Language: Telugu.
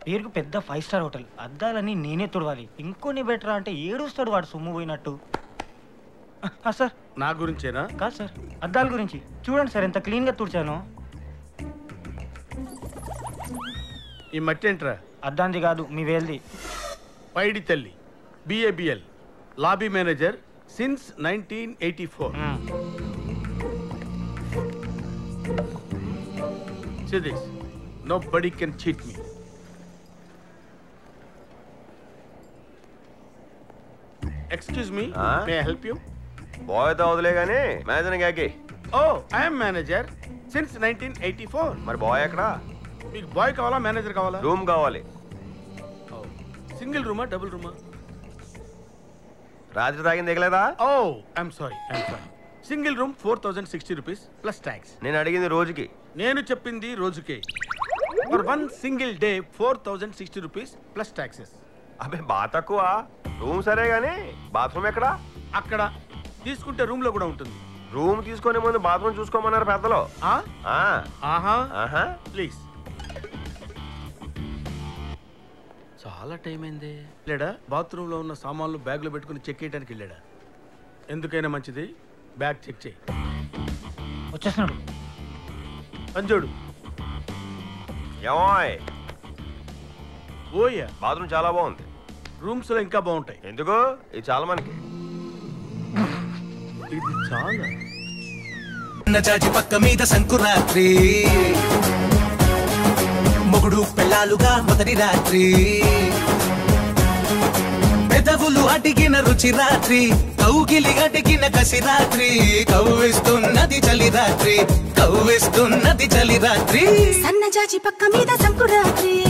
పేరుకు పెద్ద 5 స్టార్ హోటల్. అద్దాలని నేనే తుడవాలి. ఇంకొన్ని బెటర్ అంటే ఏడుస్తాడు వాడు సొమ్ము పోయినట్టు. సార్ నా గురించేనా? కాదు సార్, అద్దాల గురించి. చూడండి సార్ ఎంత క్లీన్గా తుడిచాను. ఈ మట్టి ఏంట్రా? అద్దాంది కాదు, మీ వేల్ది. Paidi Talli, BABL, lobby manager since 1984. See this. Nobody can cheat me. Excuse me, may I help you? Boy తో వదిలే గానీ మేనేజర్ గాకి. Oh, I am manager since 1984. మరి బాయ్ ఎక్కడా? మీకు బాయ్ కావాలా మేనేజర్ కావాలా? రూమ్ కావాలి. సింగిల్ రూమా డబుల్ రూమా? రాత్రి తాగింది దిగలేదా? Oh, I'm sorry. Single room 4060 rupees plus tax. నేను అడిగింది రోజుకి. నేను చెప్పింది రోజుకే. For one single day 4060 rupees plus taxes. అబ్బే బా తక్కువ. రూమ్ సరే గానీ బాత్రూమ్ ఎక్కడా? అక్కడ తీసుకుంటే రూమ్ లో కూడా ఉంటుంది. రూమ్ తీసుకునే ముందు బాత్రూమ్ చూసుకోమన్నారు పెద్దలు. ప్లీజ్. చాలా టైం అయింది. లేడా బాత్రూమ్ లో ఉన్న సామాన్లు బ్యాగ్ లో పెట్టుకుని చెక్ చేయడానికి వెళ్ళాడా? ఎందుకైనా మంచిది బ్యాగ్ చెక్ చేయి. వచ్చేస్తున్నాడు. అంజోడు. ఏమోయ్ ఓయ్యా, బాత్రూమ్ చాలా బాగుంది. రూమ్స్ లో ఇంకా బాగుంటాయి. ఎందుకు? ఇది చాలా మనకి. ఇది చాలా నజాజి పక్క మీద సంకురాత్రి, మొగుడు పెళ్ళాలుగా మొదటి రాత్రి, పెదవులు అడిగిన రుచి రాత్రి, కౌగిలి అడిగిన కసి రాత్రి, కవ్విస్తున్నది చలి రాత్రి, కవ్విస్తున్నది చలి రాత్రి. సన్నజాజి పక్క మీద సంకురాత్రి.